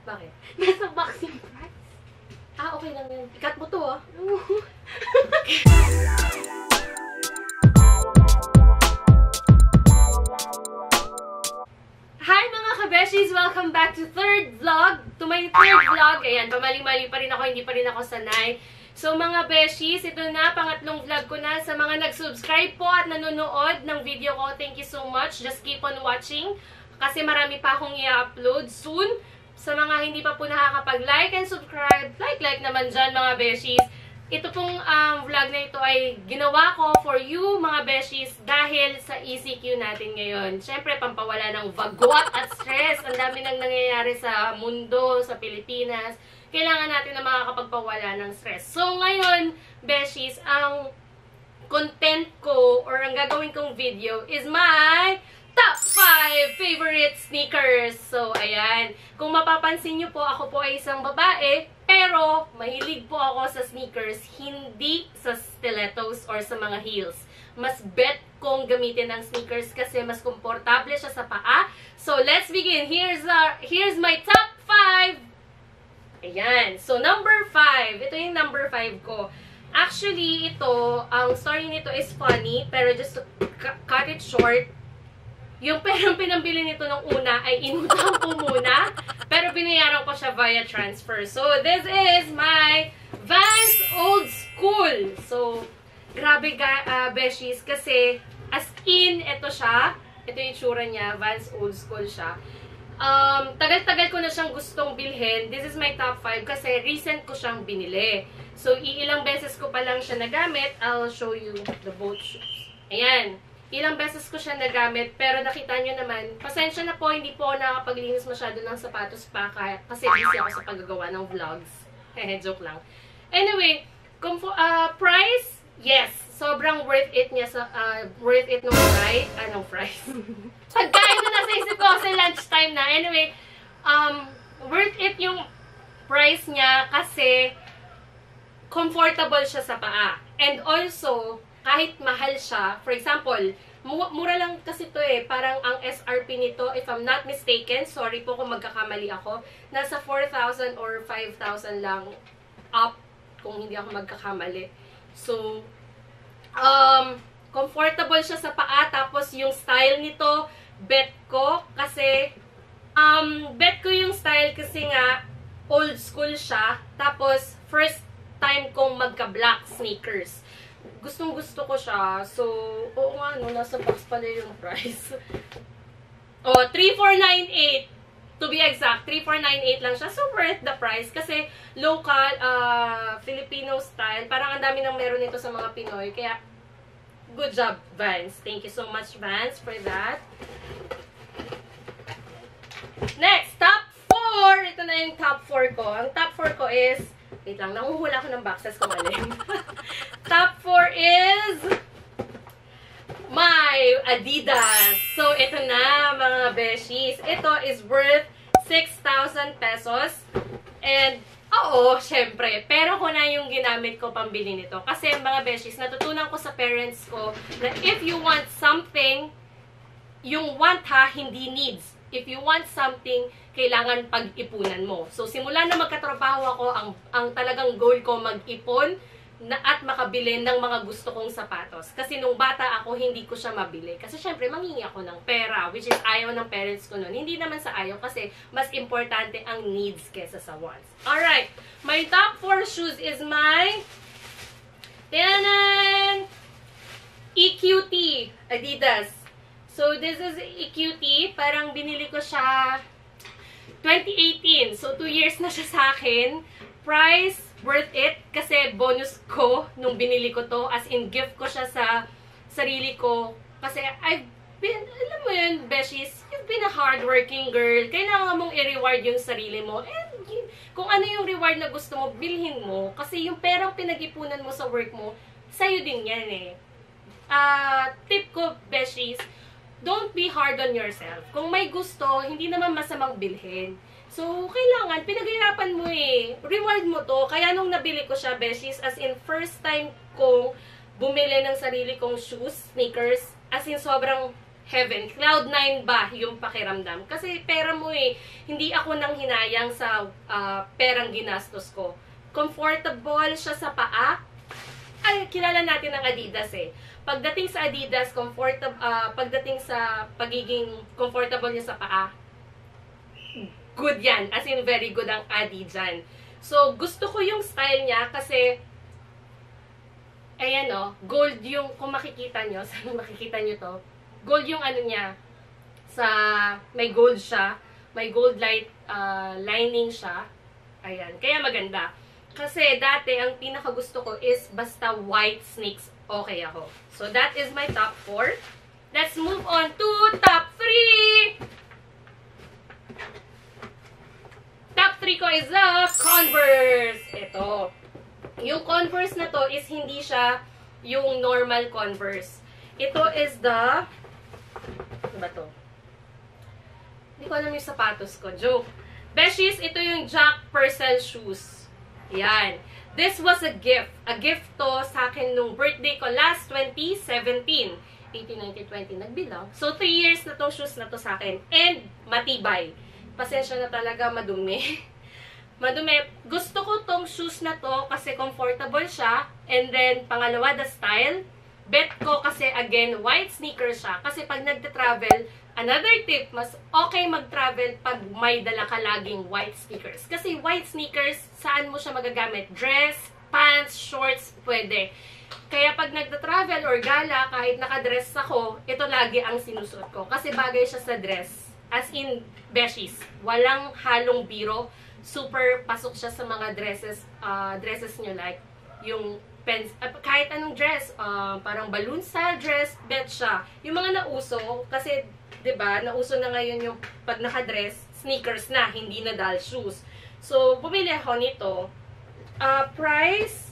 Bakit? Nasa box yung price. Ah, okay lang yan. Ikat mo to, ah. Hi mga kabeshis! Welcome back to third vlog. To my third vlog. Ayan, pamali-mali pa rin ako. Hindi pa rin ako sanay. So mga beshies, ito na, pangatlong vlog ko na. Sa mga nag-subscribe po at nanonood ng video ko, thank you so much. Just keep on watching. Kasi marami pa akong i-upload soon. Sa mga hindi pa po nakakapag-like and subscribe, like naman dyan mga beshies. Ito pong vlog na ito ay ginawa ko for you mga beshies dahil sa ECQ natin ngayon. Siyempre, pampawala ng vagot at stress. Ang dami nang nangyayari sa mundo, sa Pilipinas. Kailangan natin na makakapagpawala ng stress. So ngayon, beshies, ang content ko or ang gagawin kong video is my top 5 favorite sneakers. So, ayan. Kung mapapansin nyo po, ako po ay isang babae, pero mahilig po ako sa sneakers, hindi sa stilettos or sa mga heels. Mas bet kong gamitin ang sneakers kasi mas komportable siya sa paa. So, let's begin. Here's my top 5. Ayan. So, number 5. Ito yung number 5 ko. Actually, ito, ang story nito is funny, pero just to cut it short, yung perang pinambili nito nung una ay inutang ko muna, pero binayaran ko siya via transfer. So, this is my Vans Old School. So, grabe beshies, kasi as in, ito siya. Ito yung itsura niya, Vans Old School siya. Tagal-tagal ko na siyang gustong bilhin. This is my top 5 kasi recent ko siyang binili. So, ilang beses ko pa lang siya nagamit. I'll show you the both shoes. Ayan. Ilang beses ko siya nagamit, pero nakita nyo naman, pasensya na po, hindi po ako nakapaglinis masyado ng sapatos pa, kasi busy ako sa paggagawa ng vlogs. Joke lang. Anyway, price, yes, sobrang worth it niya, worth it nung price, price. Pagkain na nasa isip ko kasi lunchtime na. Anyway, worth it yung price niya kasi comfortable siya sa paa. And also, kahit mahal siya, for example, mura lang kasi to eh, parang ang SRP nito, if I'm not mistaken, sorry po kung magkakamali ako, nasa 4,000 or 5,000 lang up, kung hindi ako magkakamali. So, comfortable siya sa paa, tapos yung style nito, bet ko, kasi, bet ko yung style kasi nga, old school siya, tapos, first time kong magka-black sneakers. Gustong-gusto ko siya. So, oo nga, no, nasa box pala yung price. Oh, 3,498. To be exact, 3,498 lang siya. So, worth the price. Kasi, local, Filipino style. Parang ang dami nang meron nito sa mga Pinoy. Kaya, good job, Vans. Thank you so much, Vans, for that. Next, top 4. Ito na yung top 4 ko. Ang top 4 ko is, wait lang, nanguhula ko ng boxes kung alin. Top 4 is my Adidas. So, ito na, mga beshies. Ito is worth 6,000 pesos. And, oo, syempre, pero ko na yung ginamit ko pambili nito. Kasi, mga beshies, natutunan ko sa parents ko na if you want something, yung want ha, hindi needs. If you want something, kailangan pag-ipunan mo. So, simula na magkatrabaho ako, ang talagang goal ko mag-ipon at makabili ng mga gusto kong sapatos. Kasi nung bata ako, hindi ko siya mabili. Kasi syempre, manghingi ako ng pera, which is ayaw ng parents ko nun. Hindi naman sa ayaw kasi mas importante ang needs kesa sa wants. Alright, my top 4 shoes is my tanan! EQT Adidas. So, this is EQT. Parang binili ko siya 2018. So, 2 years na siya sa akin. Price, worth it. Kasi bonus ko nung binili ko to. As in, gift ko siya sa sarili ko. Kasi I've been, alam mo yun, beshies, you've been a hardworking girl. Kailangan mong i-reward yung sarili mo. And kung ano yung reward na gusto mo, bilhin mo. Kasi yung perang pinag-ipunan mo sa work mo, sa'yo din yan eh. Tip ko, beshies, don't be hard on yourself. Kung may gusto, hindi naman masamang bilhin. So, kailangan, pinaghirapan mo eh. Reward mo to. Kaya nung nabili ko siya, beshies, as in first time kong bumili ng sarili kong shoes, sneakers, as in sobrang heaven. Cloud 9 ba yung pakiramdam? Kasi pera mo eh. Hindi ako nang hinayang sa perang ginastos ko. Comfortable siya sa paa. Ay, kilala natin ang Adidas eh. Pagdating sa Adidas, pagdating sa pagiging comfortable niya sa paa, good yan. As in, very good ang Adi dyan. So, gusto ko yung style niya kasi ayan o, gold yung, kung makikita nyo, saan makikita nyo to? Gold yung ano niya, may gold siya, may gold lining siya. Ayan, kaya maganda. Kasi dati, ang pinakagusto ko is basta white sneaks, okay ako. So, that is my top 4. Let's move on to top 3! Top 3 ko is the Converse. Ito. Yung Converse na to is hindi siya yung normal Converse. Ito is the... Ano ba to? Hindi ko alam yung sapatos ko. Joke. Beshies, ito yung Jack Purcell shoes. Yan. This was a gift. A gift to sa akin nung birthday ko last 2017. 18, 19, 20. Nagbilang. So, 3 years na to shoes na to sa akin. And matibay. Pasensya na talaga, madumi. Madumi. Gusto ko tong shoes na to kasi comfortable siya. And then, pangalawa, the style. Bet ko kasi, again, white sneaker siya. Kasi pag nagta-travel, another tip, mas okay mag-travel pag may dala ka laging white sneakers. Kasi white sneakers, saan mo siya magagamit? Dress, pants, shorts, pwede. Kaya pag nagta-travel or gala, kahit nakadress ako, ito lagi ang sinusuot ko. Kasi bagay siya sa dress. As in, beshies. Walang halong biro. Super pasok siya sa mga dresses nyo, like yung pens, kahit anong dress, parang balloon style dress, bet siya. Yung mga nauso, kasi, 'di ba, nauso na ngayon yung pag naka-dress, sneakers na, hindi na doll shoes. So, bumili ako nito. Price,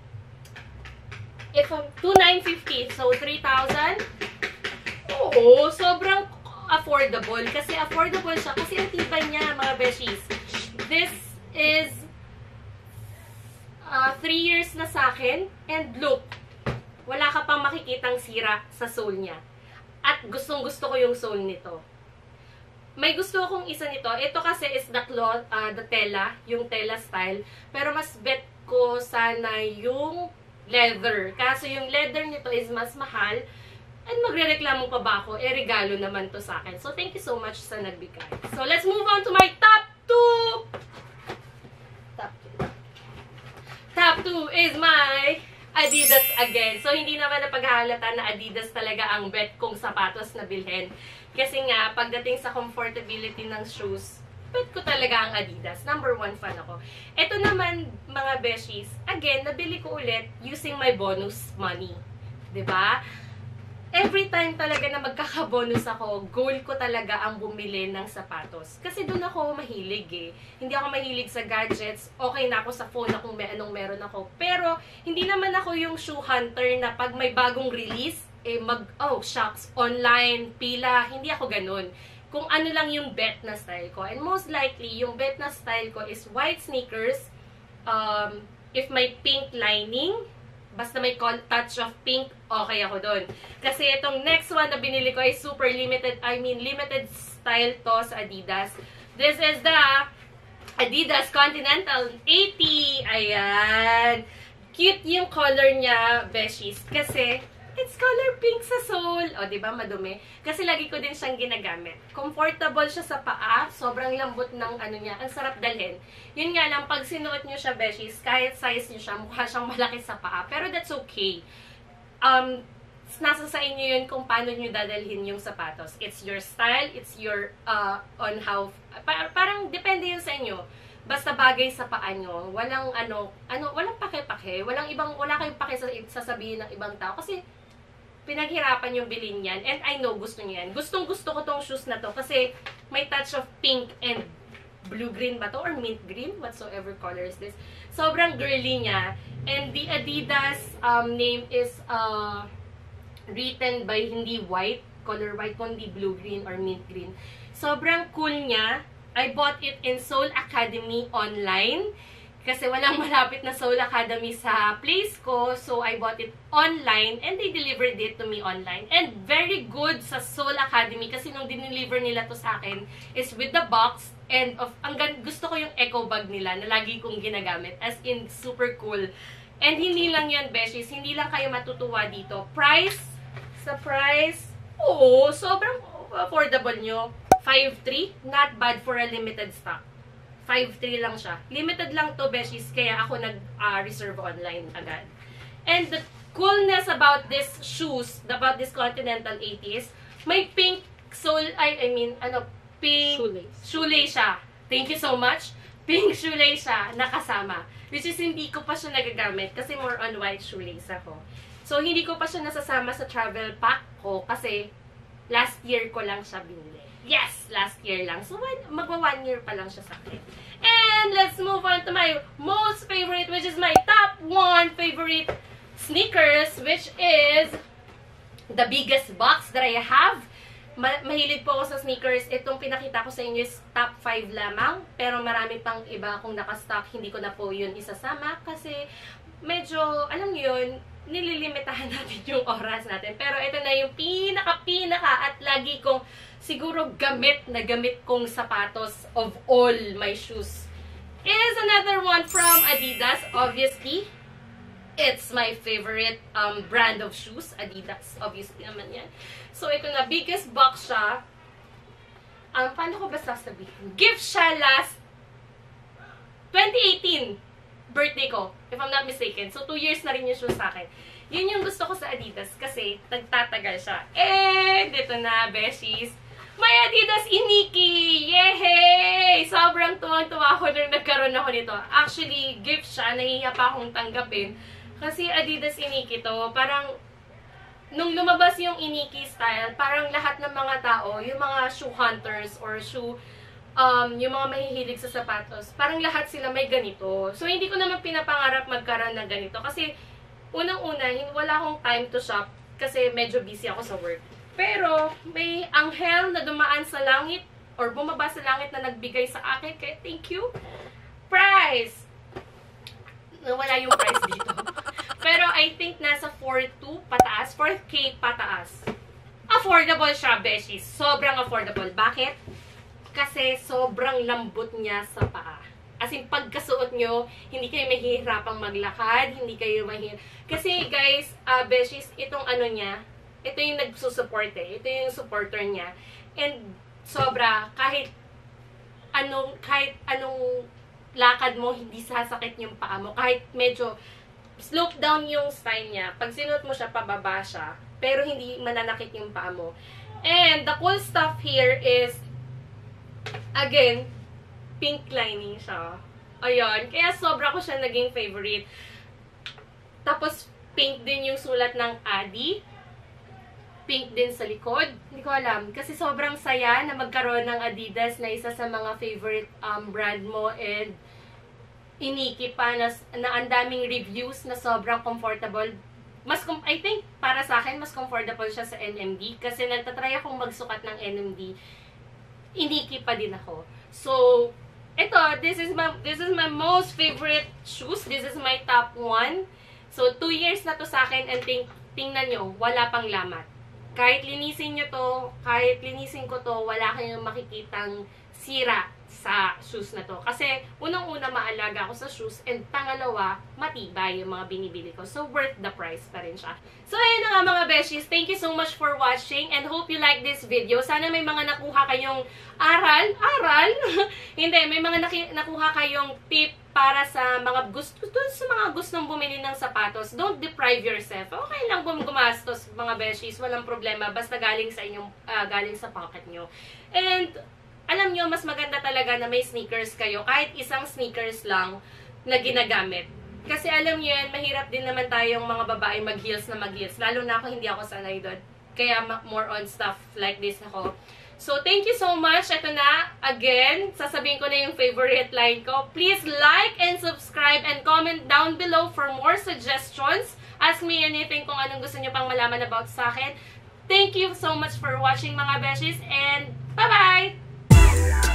if $2,950, so 3,000. Oo, sobrang affordable. Kasi affordable siya. Kasi ang tibay niya, mga beshies. This is 3 years na sa akin. And look, wala ka pang makikitang sira sa sole niya. At gustong-gusto ko yung sole nito. May gusto akong isa nito. Ito kasi is the cloth, the tela, yung tela style. Pero mas bet ko sana yung leather. Kaso yung leather nito is mas mahal. And magre-reklamo pa ba ako? Eh, regalo naman to sa akin. So, thank you so much sa nagbigay. So, let's move on to my top 2! Top 2 is my Adidas again. So, hindi naman napaghahalata na Adidas talaga ang bet kong sapatos na bilhin. Kasi nga, pagdating sa comfortability ng shoes, bet ko talaga ang Adidas. Number 1 fan ako. Ito naman, mga beshies, again, nabili ko ulit using my bonus money. 'Di ba? Every time talaga na magkaka-bonus ako, goal ko talaga ang bumili ng sapatos. Kasi doon ako mahilig eh. Hindi ako mahilig sa gadgets. Okay na ako sa phone na kung anong meron ako. Pero, hindi naman ako yung shoe hunter na pag may bagong release, eh shocks, online, pila. Hindi ako ganun. Kung ano lang yung bet na style ko. And most likely, yung bet na style ko is white sneakers, if may pink lining, basta may touch of pink, okay ako doon. Kasi itong next one na binili ko ay super limited, limited style to sa Adidas. This is the Adidas Continental 80. Ayan. Cute yung color niya, beshies. Kasi, it's color pink sa sole. O, diba, madumi? Kasi lagi ko din siyang ginagamit. Comfortable siya sa paa. Sobrang lambot ng ano niya. Ang sarap dalhin. Yun nga lang, pag sinuot nyo siya, beshies, kahit size nyo siya, mukha siyang malaki sa paa. Pero that's okay. Nasa sa inyo yun kung paano nyo dadalhin yung sapatos. It's your style. It's your, on how, parang depende yun sa inyo. Basta bagay sa paa nyo. Walang, walang pake-pake. Wala kayong pake sasabihin ng ibang tao. Kasi, pinaghirapan yung bilhin yan. And I know, gusto niyo yan. Gustong-gusto ko tong shoes na to kasi may touch of pink and blue-green ba to? Or mint-green? Whatsoever color is this. Sobrang girly niya. And the Adidas name is written by hindi white, color white, kundi blue-green or mint-green. Sobrang cool niya. I bought it in Seoul Academy online. Kasi walang malapit na Soul Academy sa place ko. So, I bought it online and they delivered it to me online. And very good sa Soul Academy kasi nung dineliver nila to sa akin is with the box. And gusto ko yung eco bag nila na lagi kong ginagamit. As in, super cool. And hindi lang yun, beshies. Hindi lang kayo matutuwa dito. Sa price, oo, sobrang affordable nyo. 5.3, not bad for a limited stock. 5.3 lang siya. Limited lang to, beshies, kaya ako nag-reserve online agad. And the coolness about this shoes, about this Continental 80s, may pink pink shoelace siya. Thank you so much. Pink shoelace siya, nakasama. Which is, hindi ko pa siya nagagamit kasi more on white shoelace ako. So, hindi ko pa siya nasasama sa travel pack ko kasi last year ko lang siya binili. Yes, last year lang. So, magwa 1 year pa lang siya sa akin. And let's move on to my most favorite, which is my top 1 favorite sneakers, which is the biggest box that I have. Mahilig po ako sa sneakers. Itong pinakita ko sa inyo is top 5 lamang. Pero marami pang iba akong nakastock. Hindi ko na po yun isasama kasi medyo, alam yun, nililimitahan natin yung oras natin. Pero ito na yung pinaka at lagi kong siguro gamit kong sapatos of all my shoes. Is another one from Adidas, obviously. It's my favorite brand of shoes, Adidas. Obviously naman yan. So, ito na, biggest box siya. Paano ko ba sasabihin? Gift siya last 2018. Birthday ko, if I'm not mistaken. So, 2 years na rin yung shoes sa akin. Yun yung gusto ko sa Adidas kasi nagtatagal siya. And, dito na, beshies. May Adidas Iniki! Yehey! Sobrang tuwang-tuwa ako nung nagkaroon ako nito. Actually, gift siya. Nahihiya pa akong tanggapin. Kasi Adidas Iniki to, parang nung lumabas yung Iniki style, parang lahat ng mga tao, yung mga shoe hunters or yung mga mahihilig sa sapatos, parang lahat sila may ganito. So, hindi ko naman pinapangarap magkaroon ng ganito. Kasi, unang-una, wala akong time to shop kasi medyo busy ako sa work. Pero, may anghel na dumaan sa langit or bumaba sa langit na nagbigay sa akin. Kaya, thank you. Price! Wala yung price dito. Pero, I think nasa 4.2 pataas, 4K pataas. Affordable siya, beshies. Sobrang affordable. Bakit? Kasi sobrang lambot niya sa paa. As in, pagkasuot nyo, hindi kayo mahihirapang maglakad, hindi kayo Kasi, guys, beshies, itong ano niya, ito yung nagsusupport eh. Ito yung supporter niya. And, sobra, kahit anong lakad mo, hindi sasakit yung paa mo. Kahit medyo slope down yung style niya, pag sinuot mo siya, pababa siya. Pero, hindi mananakit yung paa mo. And, the cool stuff here is, again, pink lining siya. Ayun. Kaya sobra ko siya naging favorite. Tapos, pink din yung sulat ng Adi. Pink din sa likod. Hindi ko alam. Kasi sobrang saya na magkaroon ng Adidas na isa sa mga favorite brand mo. And, Iniki pa na ang daming reviews na sobrang comfortable. I think, para sa akin, mas comfortable siya sa NMD. Kasi nagtatry akong magsukat ng NMD. Iniki pa din ako. So, ito, this is my most favorite shoes. This is my top 1. So, 2 years na to sa akin and tingnan nyo, wala pang lamat. Kahit linisin nyo to, kahit linisin ko to, wala kayong makikitang sira sa shoes na to. Kasi, unang-una, maalaga ako sa shoes, and pangalawa, matibay yung mga binibili ko. So, worth the price pa rin siya. So, ayun na nga mga beshies. Thank you so much for watching, and hope you like this video. Sana may mga nakuha kayong aral? Hindi, may mga nakuha kayong tip para sa mga gustong bumili ng sapatos. Don't deprive yourself. Okay lang gumastos mga beshies, walang problema, basta galing sa inyong galing sa pocket nyo. And alam nyo, mas maganda talaga na may sneakers kayo, kahit isang sneakers lang na ginagamit. Kasi alam nyo yan, mahirap din naman tayong mga babae mag-heels na mag-heels. Lalo na ako, hindi ako sanay doon. Kaya more on stuff like this ako. So, thank you so much. Ito na, again, sasabihin ko na yung favorite line ko. Please like and subscribe and comment down below for more suggestions. Ask me anything kung anong gusto nyo pang malaman about sa akin. Thank you so much for watching mga beshies, and bye-bye!